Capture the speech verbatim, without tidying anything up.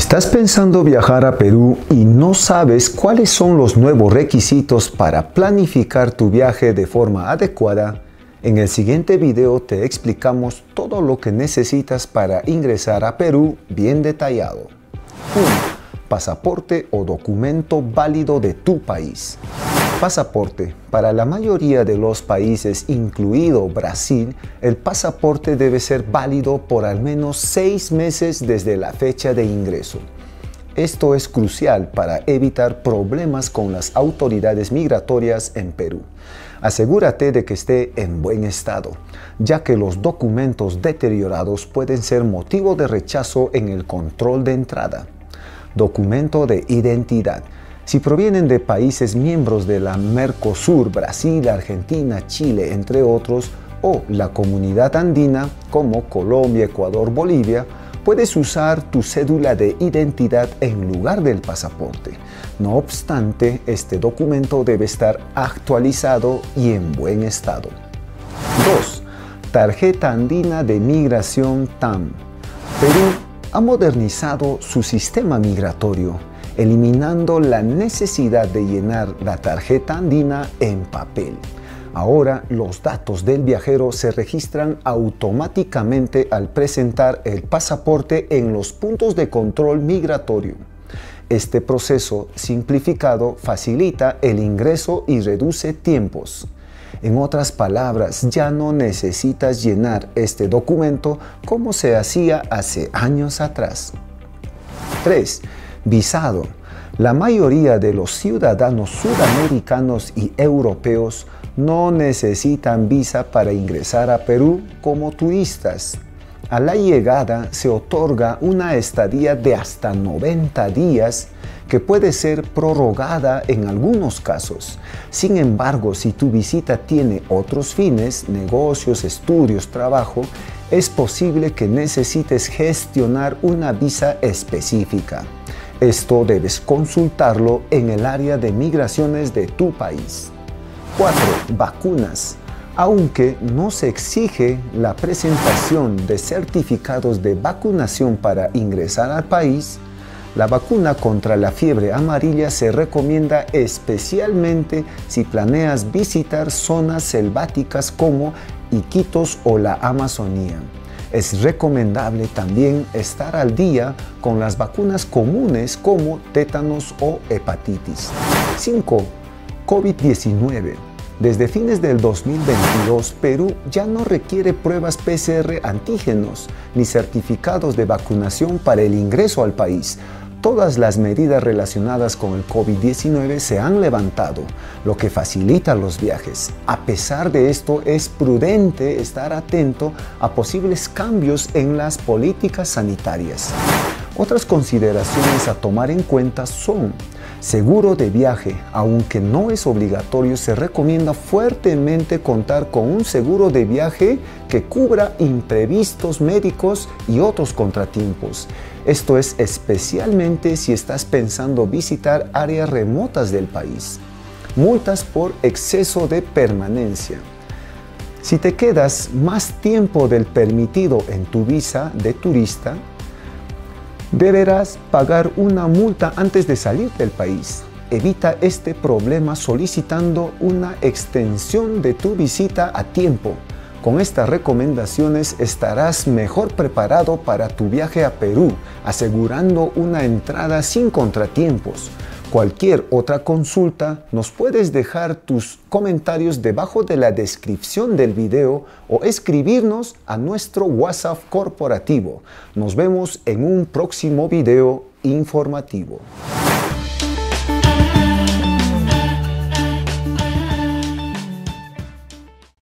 ¿Estás pensando viajar a Perú y no sabes cuáles son los nuevos requisitos para planificar tu viaje de forma adecuada? En el siguiente video te explicamos todo lo que necesitas para ingresar a Perú bien detallado. uno. Pasaporte o documento válido de tu país. Pasaporte. Para la mayoría de los países, incluido Brasil, el pasaporte debe ser válido por al menos seis meses desde la fecha de ingreso. Esto es crucial para evitar problemas con las autoridades migratorias en Perú. Asegúrate de que esté en buen estado, ya que los documentos deteriorados pueden ser motivo de rechazo en el control de entrada. Documento de identidad. Si provienen de países miembros de la Mercosur, Brasil, Argentina, Chile, entre otros, o la Comunidad Andina, como Colombia, Ecuador, Bolivia, puedes usar tu cédula de identidad en lugar del pasaporte. No obstante, este documento debe estar actualizado y en buen estado. dos. Tarjeta Andina de Migración T A M. Perú ha modernizado su sistema migratorio, eliminando la necesidad de llenar la tarjeta andina en papel. Ahora los datos del viajero se registran automáticamente al presentar el pasaporte en los puntos de control migratorio. Este proceso simplificado facilita el ingreso y reduce tiempos. En otras palabras, ya no necesitas llenar este documento como se hacía hace años atrás. tres. Visado. La mayoría de los ciudadanos sudamericanos y europeos no necesitan visa para ingresar a Perú como turistas. A la llegada se otorga una estadía de hasta noventa días que puede ser prorrogada en algunos casos. Sin embargo, si tu visita tiene otros fines, negocios, estudios, trabajo, es posible que necesites gestionar una visa específica. Esto debes consultarlo en el área de migraciones de tu país. cuatro. Vacunas. Aunque no se exige la presentación de certificados de vacunación para ingresar al país, la vacuna contra la fiebre amarilla se recomienda especialmente si planeas visitar zonas selváticas como Iquitos o la Amazonía. Es recomendable también estar al día con las vacunas comunes como tétanos o hepatitis. cinco. COVID diecinueve. Desde fines del dos mil veintidós, Perú ya no requiere pruebas P C R antígenos ni certificados de vacunación para el ingreso al país. Todas las medidas relacionadas con el COVID diecinueve se han levantado, lo que facilita los viajes. A pesar de esto, es prudente estar atento a posibles cambios en las políticas sanitarias. Otras consideraciones a tomar en cuenta son: seguro de viaje. Aunque no es obligatorio, se recomienda fuertemente contar con un seguro de viaje que cubra imprevistos médicos y otros contratiempos. Esto es especialmente si estás pensando visitar áreas remotas del país. Multas por exceso de permanencia. Si te quedas más tiempo del permitido en tu visa de turista, deberás pagar una multa antes de salir del país. Evita este problema solicitando una extensión de tu visita a tiempo. Con estas recomendaciones estarás mejor preparado para tu viaje a Perú, asegurando una entrada sin contratiempos. Cualquier otra consulta, nos puedes dejar tus comentarios debajo de la descripción del video o escribirnos a nuestro WhatsApp corporativo. Nos vemos en un próximo video informativo.